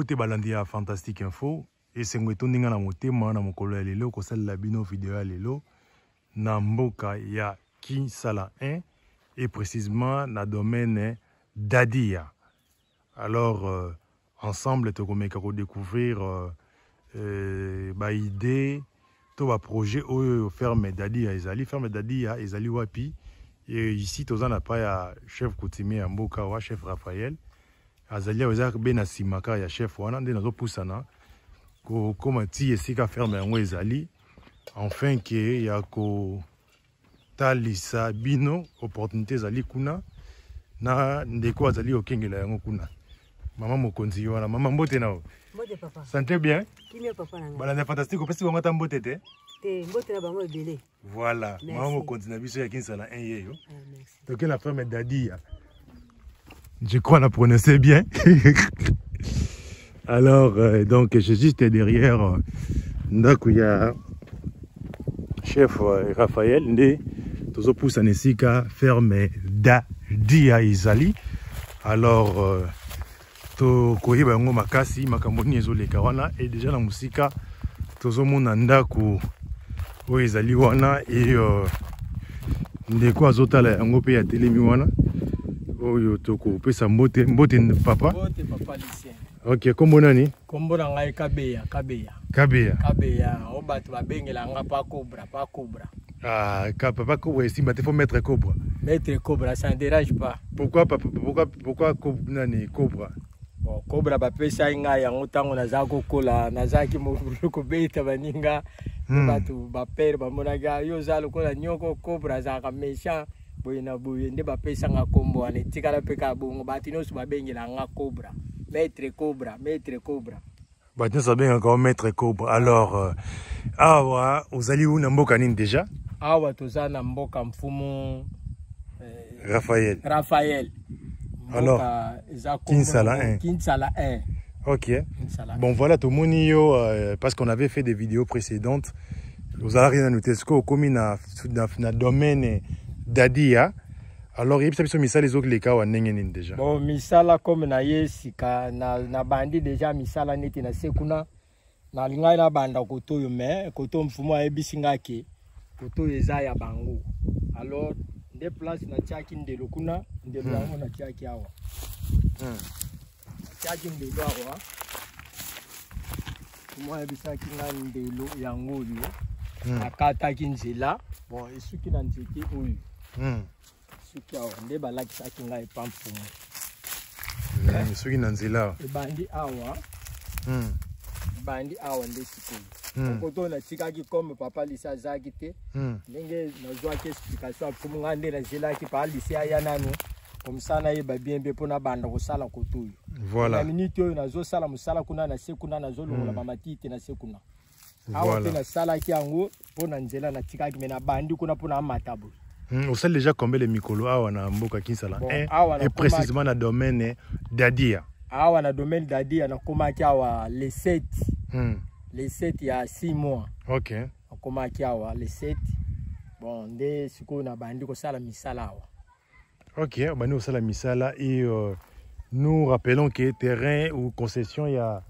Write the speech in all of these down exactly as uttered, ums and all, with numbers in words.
Mbote balandi ya Fantastique Info et c'est ngweto ndinga na motema na mokolo ya lelo ko sala bino vidéo ya lelo na mboka ya Kinsala un et précisément na domaine d'Adia. Alors euh, ensemble tu komeka ko découvrir euh, euh, ba idée to ba projet au ferme d'Adia ezali ferme d'Adia ezali wapi et ici toza na pa ya chef coutumier ya mboka wa chef Raphaël Azalia ozak bena simaka ya chef wana nde nazo pusana ko koma ti esika ferme yango ezali enfin que ya ko talisa bino opportunité zali kuna na ndeko azali okengela yango kuna mama mokonzi wana mama mbote nao mbote papa santé bien kimia papa nanga bala na fantastique opesi bango ta mbote te te mbote na bango ebele voilà mama mokonzi na biso ya Kinsala un yeyo ah, merci donc la ferme d'Adia. Je crois la prononcer bien. Alors, euh, donc, je suis juste derrière. Euh, donc, il y a chef euh, Raphaël, né, toujours pour Sanesika, ferme d'Adia Izali. Alors, euh, to koyeba ngo makasi, makamboni ezole kawana, et déjà la musika, tozo monanda ku o Izali wana, et euh, ndeko azotala yango pe ya telemi wana. Oyo toko pesa mbote mbote papa mbote papa lycée. OK kombo nani kombo na ngai kabeya kabeya kabeya kabeya o bato babengela nga pa cobra pa cobra ah ka papa cobra ici mais il faut mettre cobra mettre cobra ça ne dérange pas pourquoi papa pourquoi pourquoi cobra nani cobra bon cobra ba pesa nga yango tango naza kokola nazaki mo ko beta baninga hmm. Bato ba père ba monaga yo za lokola nyoko cobra za ka méchant boyena boyende ba pesa nga kombo ane tikala peka bongo batino su babengela nga cobra maître cobra maître cobra batino sa benga encore maître cobra alors euh, awa ozali una mboka nini déjà awa toza na mboka mfumu eh, Raphaël Raphaël alors Kinsala un Kinsala un OK bon voilà tout mon yo euh, parce qu'on avait fait des vidéos précédentes vous allez rien noter ce qu'on commis na na domaine d'Adia. Alors, il y a misala les autres les cas déjà. Bon, misala comme na yesika na na bandi déjà misala neti na sekuna na linga na banda koto yo me koto mfumo ayebisinga ke koto eza ya bango. Alors, des places na tiaki ndelo kuna ndelo hmm. yango na tiaki awa. Hmm. Tiaki ndelo awa. Mfumo ayebisaki nga ndelo yango yo. Hmm. Akata kinzela. Bon, esuki na nzete oyo. Hmm. Suki awa nde balakisaki ngai pa mfumu. Hmm. Suki na nzela. Ebandi awa. Hmm. Bandi awa nde sikoyo. Hmm. Koto na tikaki comme papa lisa zaki te. Hmm. Ndenge nazwaki explication ya mfumu nga nde nazelaki pa lise aya nano. Comme ça na yeba bien bien pona banda kosala koto oyo. Voilà. Na minute oyo nazosala musala kuna na sekuna nazolongola ba matiti na sekuna. Awa pe na sala ki yango pona nzela na tikaki mena bandi kuna pona amatabo. Hmm, on sait déjà combien les mikolo awa na mboka Kinsala bon, et précisément na domaine d'Adia. Awa na domaine d'Adia na komaki awa les sept. Hmm. Les sept il y a six mois. OK. On komaki awa les sept. Bon, nde siko na bandi ko sala misala awa. OK, bandi ko sala misala et euh, nous rappelons que terrain ou concession il y a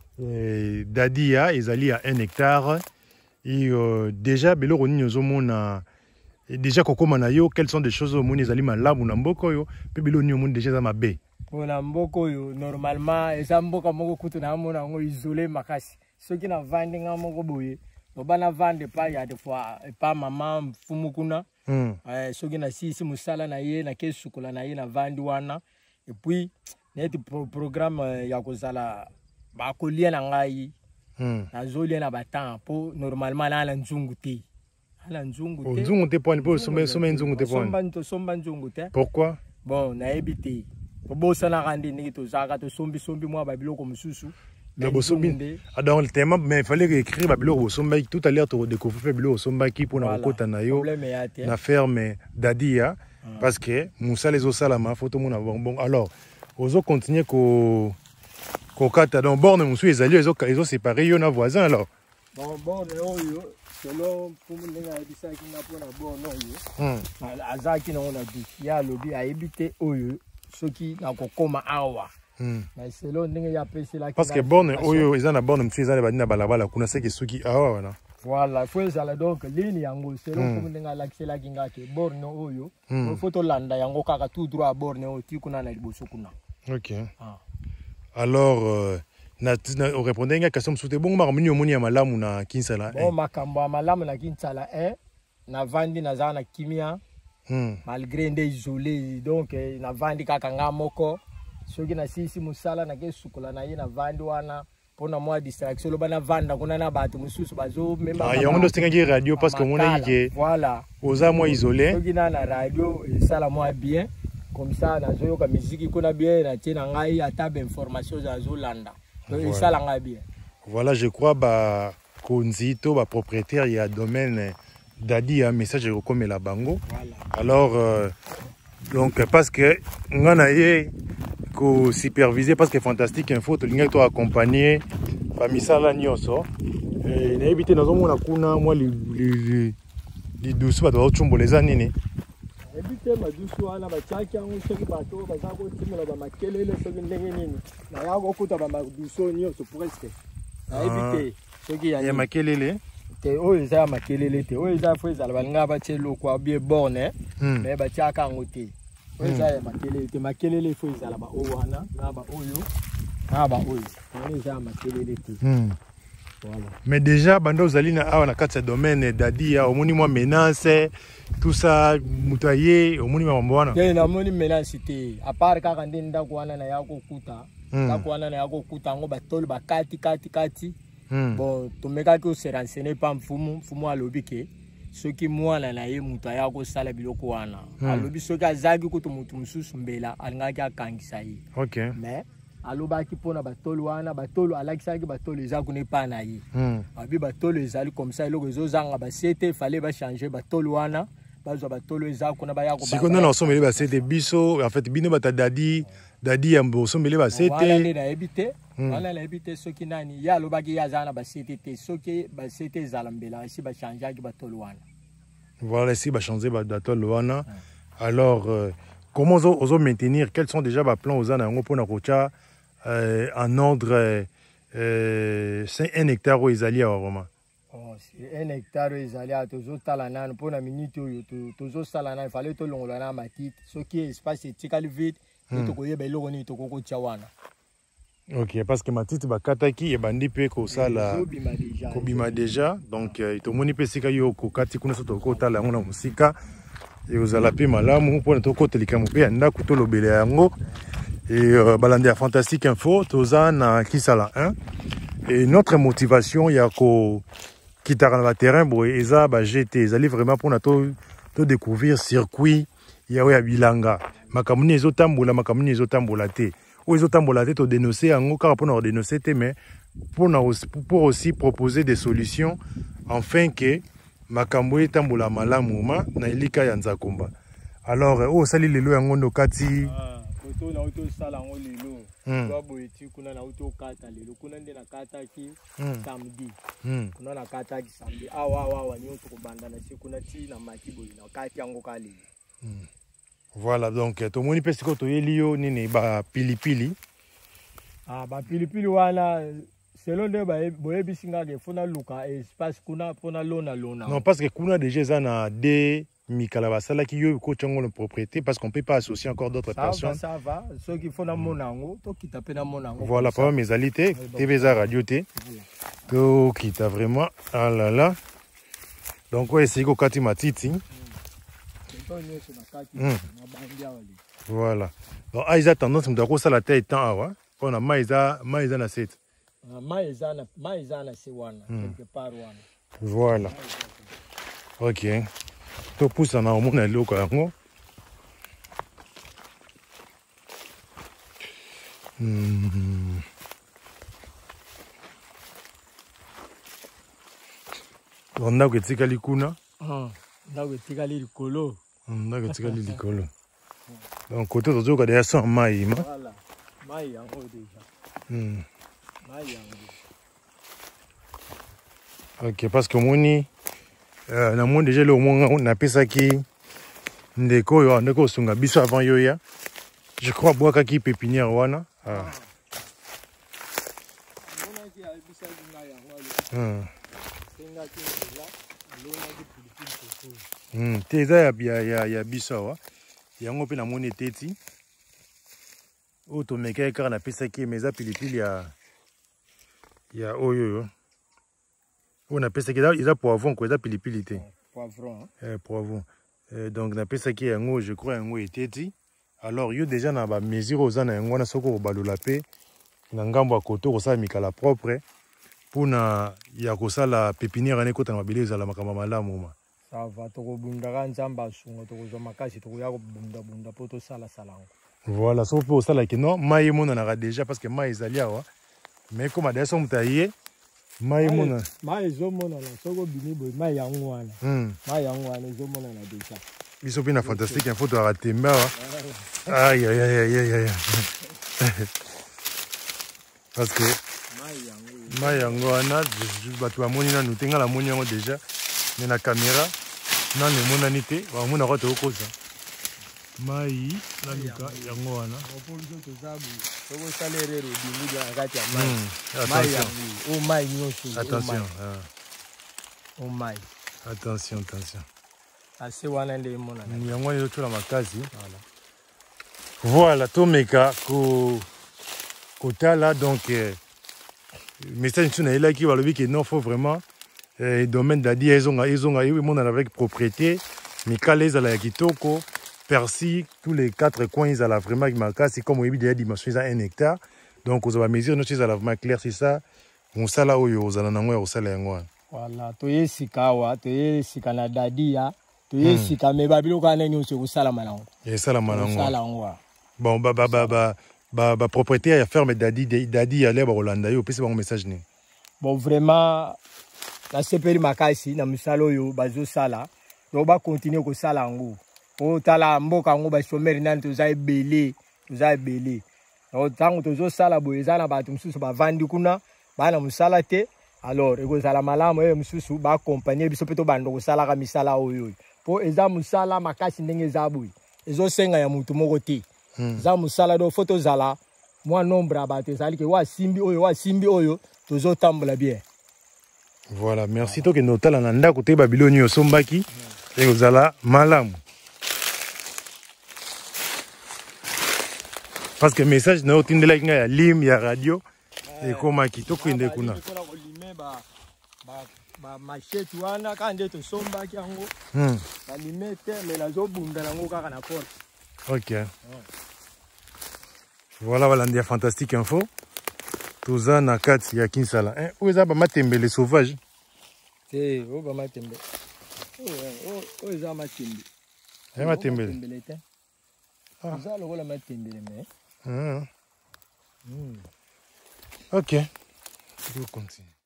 euh, d'Adia ezali à un hectare et euh, déjà beloro ni ozomona et déjà kokoma na yo quelles sont des choses au moni ezali malamu na mboko yo pe bilo ni omoni déjà za mabe na mboko yo normalement eza mboka moko kutu na mona ngo isolé makasi soki na vande nga moko boye no bana vande pa ya de fois pa mama mfumu kuna mm. eh soki na sisi musala na ye na kesukola na ye na vandi wana et puis net pro programme ya kozala ba kolia na ngai mm. na zolia na batang po normalement na la nzungu te ala nzungu te nzungu te point po somba somba nzungu te point somba to somba nzungu te pourquoi bon na ebité po bosa na randi ni to zaka to sombi sombi moi ba biloko mususu na bosombi dans le thème mais il fallait écrire ba biloko somba tout à l'heure to découvrir biloko somba qui pour na kota na yo na ferme d'Adia parce que musa les osalama photo mona bon alors ozo continuer ko ko kata dans borne musu ezali ezo ezo séparer yo na voisin alors bon bon oyo selon pour ninga ebisaki na pona bon oyo hmm azaki na ona du ya lobi a ebité oyo soki na kokoma awa Mm. Mais selon ndenge ya pesi la. Parce que borne oyo ils en a borne mtu ils en a bandi na balabala kuna c'est que soki awa wana. Voilà, faut ezala donc ligne yango selon comme ndenge la kisela kinga ke borne oyo. Il faut to landa yango kaka tout droit borne oyo ti kuna na liboso kuna. OK. Ah. Alors euh, na on répondait nga question msute bongo makamuni omoni ya malamu na Kinsala. Bon makambo ya malamu na Kinsala eh na vandi na za na kimia. Mm. Malgré nde isolé donc eh, na vandi kaka nga moko. Soki na sisi musala na ke sukola na ye na vandi wana pona moi distraction lo bana vanda kuna na bato mususu bazo memba. Ah yango ndo stinga radio parce que mona yike. Voilà. Oza moi isolé. Soki na na radio sala moi bien comme ça na zo yoka musique kuna bien na tina ngai ata be information za zo landa. Donc sala ngai bien. Voilà, je crois ba konzito ba propriétaire il y a domaine Dadi un message comme la bango. Voilà. Alors euh, donc parce que ngana ye ko superviser parce que fantastique info to linga to accompagner ba misala nyonso et na éviter nazo mona kuna moi li li li douce ba to chumboleza nini éviter ma douce wana ba chaki yango soki bato ba za ko timela ba makelele soki ndenge nini na ya ko kuta ba douce nyonso presque na éviter soki ya makelele te oyo eza makelele te oyo eza fo ezala balinga batie loko bien borne mais batiaka yango te oyo eza makelele te makelele fo ezala ba oyo wana na ba oyo na ba oyo oyo eza makelele te. Voilà. Mais déjà bando ozali na awa na kati ya domaine Dadi ya omoni mwa menace tout ça mutaye omoni mambo wana te na moni menace te à part kaka ndeni ndako wana na yako kuta ndako wana na yako kuta ngo batoli bakati kati kati. Mm. Bon, tomeka ko se renseigner pa mfumu mfumu alobi ke soki mwana na ye mutu aya ko sala biloko wana. Mm. Alobi soki azaki ko to mutu mususu mbela alingaki akangisa ye. OK. Mais alobaki pona batolo wana batolo alakisaki batolo eza ko ne pa na ye. Mm. Abi batolo ezali comme ça eloko ezozanga ba sete fallait ba changer batolo wana bazwa batolo eza ko na ba ya ko ba. Siko na someli ba sete biso en fait bino bata Dadi Dadi ambo someli ba sete. Wala ne na ebite. Wala na ebite soki nani ya lobaki ya zana ba sete te soki ba sete zalambela si ba changer ki batolo wana. Voilà si ba changer ba batolo wana. Alors euh, comment ozo, ozo maintenir quels sont déjà ba plans ozana ngo pona kocha euh, en ordre euh, c'est un hectare au Isalia vraiment. Oh, c'est un hectare Isalia tozo tala nan pona minute oyo tozo sala nan fallait to longola na matite soki espace etikali vide to koyeba eloko ni to koko tia wana. OK, parce que matite bakataki e bandi pe ko sala ko bima déjà donc to moni pe sika yo ko kati kuna so to ko tala ngona musika et ozala pe malamu pona to ko telika mo pe anda ko to lobele yango et euh, balandi ya fantastique info toza na Kinsala un et notre motivation ya ko kitara na terrain bo eza ba jeter ezali vraiment pona to to découvrir circuit ya ya bilanga makamuni ezotambola makamuni ezotambola te ou ezotambola te to dénoncer yango car pour nous dénoncer te mais pour aussi pour aussi proposer des solutions afin que makambo etambola malamu ma na ilika ya Nzakomba. Alors o sali lelo yango ndo kati ah koto na auto sala ngo lelo ba boyeti kuna na auto kata lelo kuna nde na kata ki samedi kuna na kata ki samedi awa awa wa nyoto ko banda na siku na ti na makibo na kati yango ka lelo. Voilà donc to moni pesi ko to yelio nini ba pilipili ah ba pilipili wana selon de ba boyebi singa ke fona luka espace kuna pona lona lona. Non parce que kuna déjà ça na de mikala basala ki yo ko tchongo le propriété parce qu'on peut pas associer encore d'autres personnes. Ça va, ceux qui font na monango to kita pe na monango. Voilà pas mes alités T V za radio T. To kita vraiment ah là là. Donc ouais c'est ko kati matiti. Mmh. Voilà. Donc Aïza tendance à me la tête temps hein. On a Maïza Maïza na sept. Maïza na Maïza na sewana quelque part wana. Voilà. OK. To pousse na omona loko yango. Hmm. On a que tikali kuna. Ah, ndako tikali likolo. Ndako tikali likolo. Donc côté de Zoka derrière ça maï ma. Voilà. Maï en haut déjà. Hmm. Maï en haut. OK parce que moni euh na monde déjà le moment na pesa ki ndeko yo ndeko sunga biso avant yo ya. Je crois bois kaki pépinière wana Ah. Hmm. Hmm. Te eza ya ya ya ya biso awa. Yango pe na moni teti. O to meka ekara na pesa ki meza pilipili ya ya oyo yo. O na pesa ki eza poivron ko eza pilipili te. Poivron. Eh poivron. Euh, donc na pesa ki yango je crois yango eteti. Alors yo déjà na ba mesure ozana yango na soko balola pe na ngambo ya koto kosala mikala propre puna ya kosala pépinière ne kota na mabele ezala makamba malamu ma. Ça va tokobundaka nzamba sunga tokozwa makasi tokoya kobunda bunda po tosala salango. Voilà, sauf pour ça là que non, mai monana déjà parce que mai ezali awa. Mais comme a déjà mutaye mai monana. Mai ezo monana soko bini boy mai yango wana. Hmm. Mai yango wana ezo monana déjà. Biso bina fantastique une photo à ratemba. Aïe aïe aïe aïe aïe. Parce que mai yango wana bato bamoni na nutenga la moni yango déjà mais na caméra na ne monani te ba mona ko to koza. Mai na luka yango wana. Oponzo tozabu. Soko salerero bini ya ngati ya mai. Hmm. Mai yango. O mai nyosho. Attention. O mai. Attention, attention. Assez wana nde monana. Yango ni to la makasi. Voilà. Voilà, tomeka ko kotala donc euh, message sur na ila ki balobi que non faut vraiment euh, domaine d'adi ezonga ezonga et mon avec propriété mikala ezala ya kitoko persil tous les quatre coins ezala vraiment makasi comme oyebi déjà dimension za un hectare donc aux mesure no ezala vraiment clair c'est ça on sala oyo ozala nango ya osala yango. Voilà, toye sikawa toye sikana dadia toye sika me babiloko ana nyonso kosala manango. Et ça la manango. Sala ngwa. Bon ba ba ba ba ba ba propriétaire ya ferme dadi dadi ya leba Rolanda yo pesi bango message ni. Bon vraiment na sepeli makasi na misalo yo bazo sala do ba continuer ko sala ngo o tala mboka ngo ba chômeur nan to za ebele to za ebele o tango to zo sala boyeza na bato msusu ba vandi kuna bana musala te alors eko sala malamu e msusu ba accompagner biso peto bando ko sala ka misala oyo po eza musala makasi ndenge za boy ezo senga ya mutu moko te. Hmm. Za musala do photo zala moi nombre abaté zali ke wa simbi oyo wa simbi oyo tozo tambola bien. Voilà, merci to ke notala na ndako te babiloni yo sombaki et ozala malamu. Parce que message na otindela kinga ya lim ya radio et koma kitoko inde kuna. Ba ba machete wana kande to sombaki yango. Hmm. Ba limete mais la zo bunda nango kaka na porte. Ok. Ouais. Voilà, voilà, Ndia Fantastique Info. Toza na kati ya Kinsala. Eh, où est ba matembele sauvage? C'est où ba matembele. Oh, oh, oh, eza matembele. Eh, matembele. Ah. Eza lokola matembele mais. Hmm. Hmm. Ok. Je continue.